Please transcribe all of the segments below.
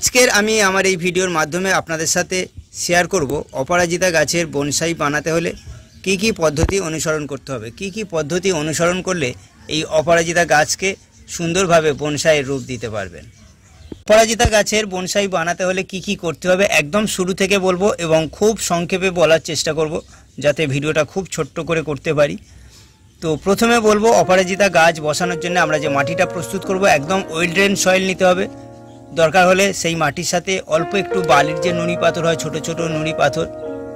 আজকের আমি আমার এই ভিডিওর মাধ্যমে আপনাদের সাথে শেয়ার করব অপরাজিতা গাছের বনসাই বানাতে হলে কি কি পদ্ধতি অনুসরণ করতে হবে, কি কি পদ্ধতি অনুসরণ করলে এই অপরাজিতা গাছকে সুন্দরভাবে বনসাইয়ের রূপ দিতে পারবেন। অপরাজিতা গাছের বনসাই বানাতে হলে কি কি করতে হবে একদম শুরু থেকে বলবো এবং খুব সংক্ষেপে বলার চেষ্টা করব যাতে ভিডিওটা খুব ছোট্ট করে করতে পারি। তো প্রথমে বলবো অপরাজিতা গাছ বসানোর জন্য আমরা যে মাটিটা প্রস্তুত করব একদম ওয়েল ড্রেন সয়েল নিতে হবে। দরকার হলে সেই মাটির সাথে অল্প একটু বালির যে নুড়ি পাথর হয়, ছোট ছোট নুড়ি পাথর,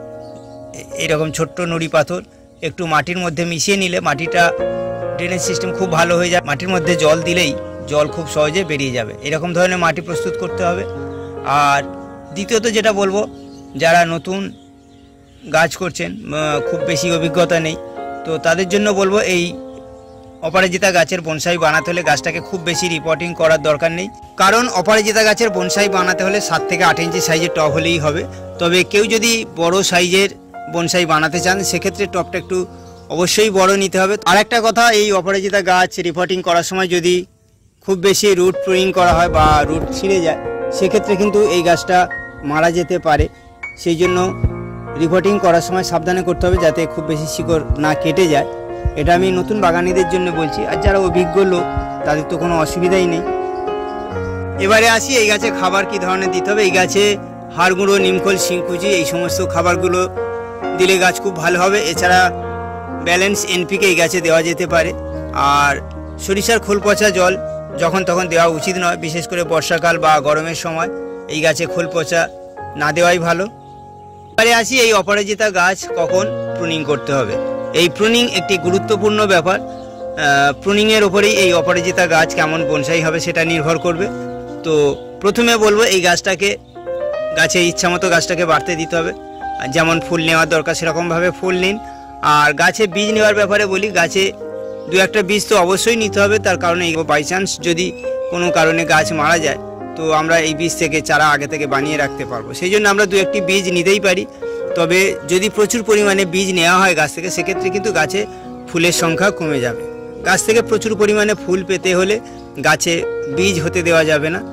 এরকম ছোট্ট নুড়ি পাথর একটু মাটির মধ্যে মিশিয়ে নিলে মাটিটা ড্রেনেজ সিস্টেম খুব ভালো হয়ে যায়। মাটির মধ্যে জল দিলেই জল খুব সহজে বেরিয়ে যাবে, এরকম ধরনের মাটি প্রস্তুত করতে হবে। আর দ্বিতীয়ত যেটা বলবো, যারা নতুন গাছ করছেন, খুব বেশি অভিজ্ঞতা নেই, তো তাদের জন্য বলবো এই অপরাজিতা গাছের বনসাই বানাতে হলে গাছটাকে খুব বেশি রিপোর্টিং করার দরকার নেই। কারণ অপরাজিতা গাছের বনসাই বানাতে হলে 7 থেকে 8 ইঞ্চি সাইজের টব হলেই হবে। তবে কেউ যদি বড় সাইজের বনসাই বানাতে চান সেক্ষেত্রে টবটা একটু অবশ্যই বড় নিতে হবে। আর একটা কথা, এই অপরাজিতা গাছ রিপোর্টিং করার সময় যদি খুব বেশি রুট প্রুনিং করা হয় বা রুট ছিঁড়ে যায় সেক্ষেত্রে কিন্তু এই গাছটা মারা যেতে পারে। সেই জন্য রিপোর্টিং করার সময় সাবধানে করতে হবে যাতে খুব বেশি শিকড় না কেটে যায়। এটা আমি নতুন বাগানীদের জন্য বলছি, আর যারা অভিজ্ঞ লোক তাদের তো কোনো অসুবিধাই নেই। এবারে আসি এই গাছে খাবার কি ধরনের দিতে হবে। এই গাছে হাড় গুঁড়ো, নিমখোল, শিংকুচি এই সমস্ত খাবারগুলো দিলে গাছ খুব ভালো হবে। এছাড়া ব্যালেন্স এনপিকে এই গাছে দেওয়া যেতে পারে। আর সরিষার খোল পচা জল যখন তখন দেওয়া উচিত নয়, বিশেষ করে বর্ষাকাল বা গরমের সময় এই গাছে খোল পচা না দেওয়াই ভালো। এবারে আসি এই অপরাজিতা গাছ কখন প্রুনিং করতে হবে। এই প্রুনিং একটি গুরুত্বপূর্ণ ব্যাপার। প্রুনিংয়ের ওপরেই এই অপরাজিতা গাছ কেমন বনসাই হবে সেটা নির্ভর করবে। তো প্রথমে বলবো এই গাছে ইচ্ছামতো গাছটাকে বাড়তে দিতে হবে। যেমন ফুল নেওয়ার দরকার সেরকমভাবে ফুল নিন। আর গাছে বীজ নেওয়ার ব্যাপারে বলি, গাছে 2-1টা বীজ তো অবশ্যই নিতে হবে। তার কারণে বাই চান্স যদি কোনো কারণে গাছ মারা যায় তো আমরা এই বীজ থেকে চারা আগে থেকে বানিয়ে রাখতে পারবো। সেই জন্য আমরা 2-1টি বীজ নিতেই পারি। তবে যদি প্রচুর পরিমাণে বীজ নেওয়া হয় গাছ থেকে সেক্ষেত্রে কিন্তু গাছে ফুলের সংখ্যা কমে যাবে। গাছ থেকে প্রচুর পরিমাণে ফুল পেতে হলে গাছে বীজ হতে দেওয়া যাবে না।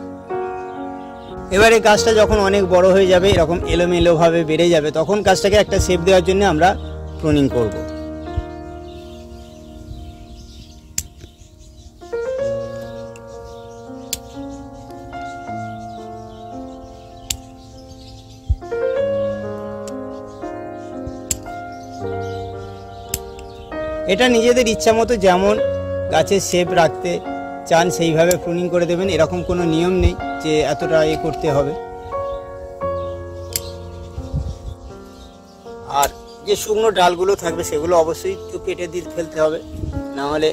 এবারে গাছটা যখন অনেক বড় হয়ে যাবে, এরকম এলোমেলোভাবে বেড়ে যাবে, তখন গাছটাকে একটা শেপ দেওয়ার জন্য আমরা প্রুনিং করব। এটা নিজেদের ইচ্ছা মতো যেমন গাছের শেপ রাখতে চান সেইভাবে প্রুনিং করে দেবেন, এরকম কোনো নিয়ম নেই যে এতটা করতে হবে। আর যে শুকনো ডালগুলো থাকবে সেগুলো অবশ্যই একটু কেটে দিয়ে ফেলতে হবে, না হলে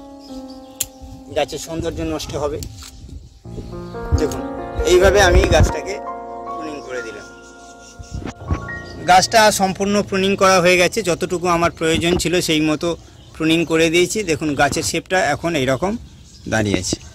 গাছের সৌন্দর্য নষ্ট হবে। দেখুন এইভাবে আমি গাছটাকে প্রুনিং করে দিলাম। গাছটা সম্পূর্ণ প্রুনিং করা হয়ে গেছে, যতটুকু আমার প্রয়োজন ছিল সেই মতো প্রুনিং করে দিয়েছি। দেখুন গাছের শেপটা এখন এইরকম দাঁড়িয়েছে।